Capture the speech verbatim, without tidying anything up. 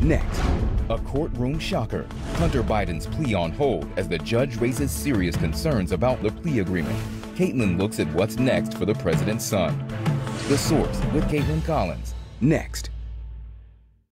Next, a courtroom shocker. Hunter Biden's plea on hold as the judge raises serious concerns about the plea agreement. Kaitlan looks at what's next for the president's son. The Source with Kaitlan Collins. Next.